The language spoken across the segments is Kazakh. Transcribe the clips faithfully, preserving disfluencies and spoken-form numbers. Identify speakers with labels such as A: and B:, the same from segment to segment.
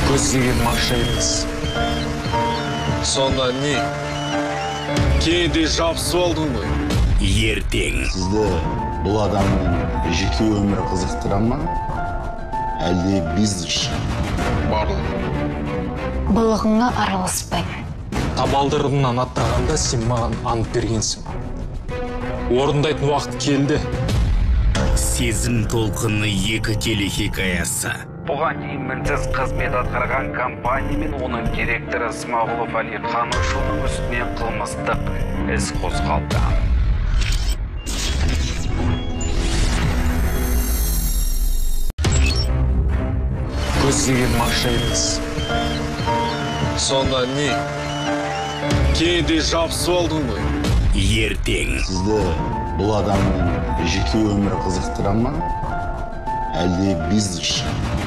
A: көздеген ақша емес. Сонда не? Кейде жабысып алдың ғой.
B: Ертең.
C: Сізді бұл адамның жеке өмірі қызықтыра ма? Әлде бизнес?
A: Барлық.
D: Былығыңа араласпаймын.
A: Табалдырығымнан аттағанда сен маған ант бергенсің. Орындайтын уақыт келді.
B: Сезім толқыны екі телехикаясы.
E: Бұған дейін мінсіз қызмет атқарған компания мен оның директоры Смағұлов Али Қанышұлының үстіне қылмыстық іс қозғалды.
A: Көздеген ақша емес. Сонда не? Кейде жабысып алдың ғой.
B: Ертең.
C: Сізді бұл адамның жеке өмірі қызықтыра ма? Әлде бизнес?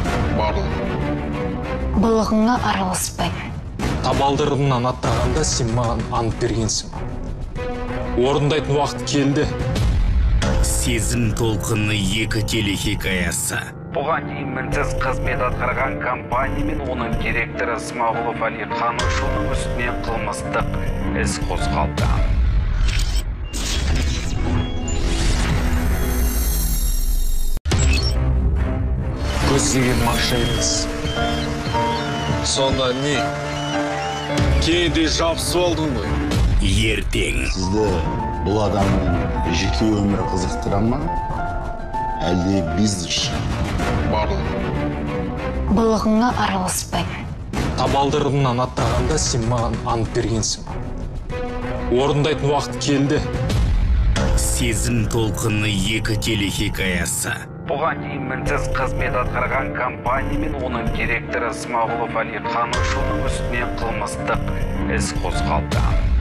A: Барлық.
D: Былығыңа араласпаймын.
A: Табалдырығымнан аттағанда сен маған ант бергенсің. Орындайтын уақыт келді.
B: Сезім толқыны екі телехикаясы.
E: Бұған дейін мінсіз қызмет атқарған компания мен оның директоры Смағұлов Али Қанышұлының үстіне қылмыстық іс қозғалды.
A: Көздеген ақша емес. Сонда не? Кейде жабысып алдың ғой.
B: Ертең.
C: Сізді бұл адамның жеке өмірі қызықтыра ма? Әлде бизнес?
A: Барлық.
D: Былығыңа араласпаймын.
A: Табалдырығымнан аттағанда сен маған ант бергенсің. Орындайтын уақыт келді.
B: Сезім толқыны екі телехикаясы.
E: Бұған дейін мінсіз қызмет атқарған компания мен оның директоры Смағұлов Али Қанышұлының үстіне қылмыстық іс қозғалды.